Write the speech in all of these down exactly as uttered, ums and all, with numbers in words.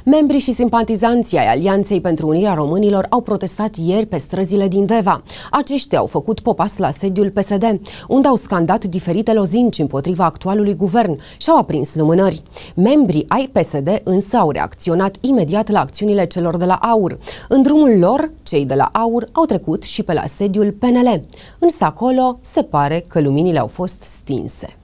Membrii și simpatizanții ai Alianței pentru Unirea Românilor au protestat ieri pe străzile din Deva. Aceștia au făcut popas la sediul P S D, unde au scandat diferite lozinci împotriva actualului guvern și au aprins lumânări. Membrii ai P S D însă au reacționat imediat la acțiunile celor de la AUR. În drumul lor, cei de la AUR au trecut și pe la sediul P N L. Însă acolo se pare că luminile au fost stinse.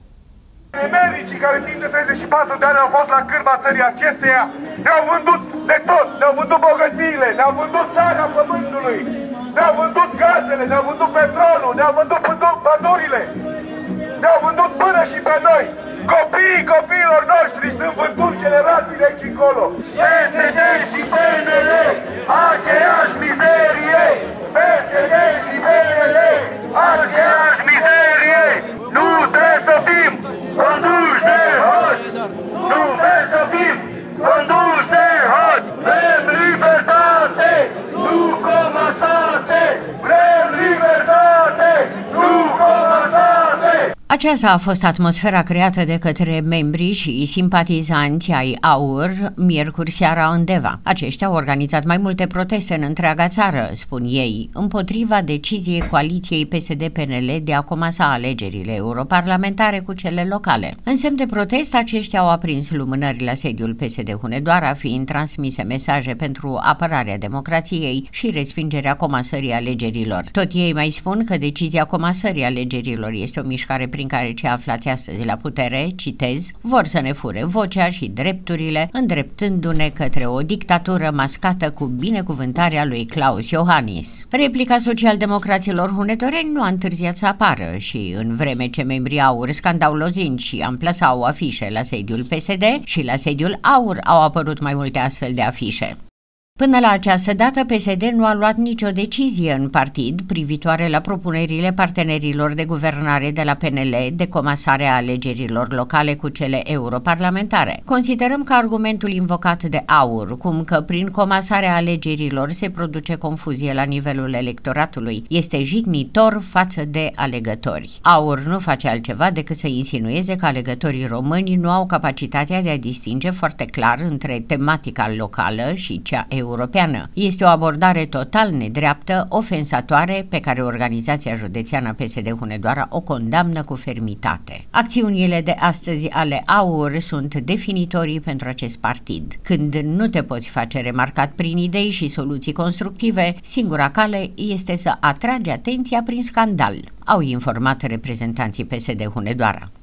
Americii care timp de treizeci și patru de ani au fost la cârma țării acesteia, ne-au vândut de tot, ne-au vândut bogățiile, ne-au vândut țara pământului, ne-au vândut gazele, ne-au vândut petrolul, ne-au vândut pădurile, ne-au vândut până și pe noi. Copiii copiilor noștri sunt vânduți generații de aici încolo. P S D și P N L, aceeași mizerie! P S D și P N L, aceeași mizerie! Nu trebuie să fim conduși de hoți! Nu trebuie să fim conduși de hoți! Vrem libertate, nu comasate! Vrem libertate, nu comasate! Aceasta a fost atmosfera creată de către membrii și simpatizanți ai AUR miercuri seara în Deva. Aceștia au organizat mai multe proteste în întreaga țară, spun ei, împotriva deciziei coaliției P S D P N L de a comasa alegerile europarlamentare cu cele locale. În semn de protest, aceștia au aprins lumânări la sediul P S D Hunedoara, fiind transmise mesaje pentru apărarea democrației și respingerea comasării alegerilor. Tot ei mai spun că decizia comasării alegerilor este o mișcare prin care cei aflați astăzi la putere, citez, vor să ne fure vocea și drepturile, îndreptându-ne către o dictatură mascată cu binecuvântarea lui Klaus Iohannis. Replica socialdemocraților hunedoreni nu a întârziat să apară și, în vreme ce membrii AUR scandau lozinci și amplasau afișe la sediul P S D, și la sediul AUR au apărut mai multe astfel de afișe. Până la această dată, P S D nu a luat nicio decizie în partid privitoare la propunerile partenerilor de guvernare de la P N L de comasare a alegerilor locale cu cele europarlamentare. Considerăm că argumentul invocat de AUR, cum că prin comasarea alegerilor se produce confuzie la nivelul electoratului, este jignitor față de alegători. AUR nu face altceva decât să insinueze că alegătorii români nu au capacitatea de a distinge foarte clar între tematica locală și cea europeană. Europeană. Este o abordare total nedreaptă, ofensatoare, pe care Organizația Județeană P S D Hunedoara o condamnă cu fermitate. Acțiunile de astăzi ale AUR sunt definitorii pentru acest partid. Când nu te poți face remarcat prin idei și soluții constructive, singura cale este să atragi atenția prin scandal, au informat reprezentanții P S D Hunedoara.